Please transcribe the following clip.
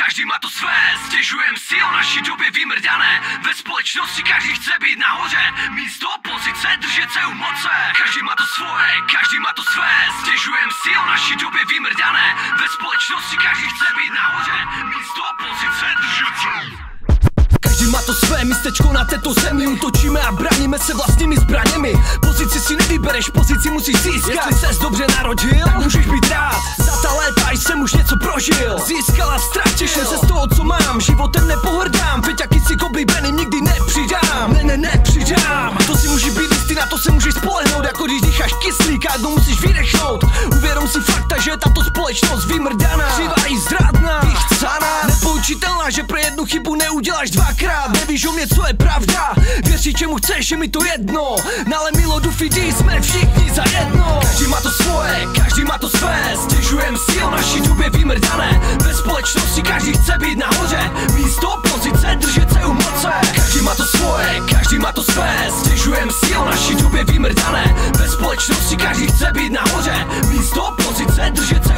každý má to své, stěžujem si o naší době vymrdané. Ve společnosti každý chce být nahoře, místo opozice držet se u moce. Každý má to svoje, každý má to své, stěžujem si o naší době vymrdané. Ve společnosti každý chce být nahoře, místo opozice držet se. Každý má to své místečko na této zemi, útočíme a bráníme se vlastními zbraněmi. Pozici si nevybereš, pozici musíš získat. Jestli ses dobře narodil, tak můžeš být rád. Za ta léta jsem už něco prožil, získal a ztratil, těším se z toho, co mám. Životem nepohrdám, veď jaký si oblíbený nikdy nepřidám. Nepřidám. To si můžeš být jistý, na to se můžeš spolehnout. Jako když dýcháš kyslík a jednou musíš vydechnout. Uvědom si fakta, že je tato společnost vymrdaná, křivá i zrádná, vychcaná, nepoučitelná, že pro jednu chybu neuděláš dvakrát. Nevíš o mě, co je pravda, věři čemu chceš, je mi to jedno. Nale Milo Dufidi, jsme všichni za jedno. Každý má to svoje, každý má to své, stěžujem si o naší době vymrdané. Ve společnosti každý chce být nahoře, místo opozice držet se u moce. Každý má to svoje, každý má to své, stěžujem si o naší době vymrdané. Ve společnosti každý chce být nahoře, místo opozice držet se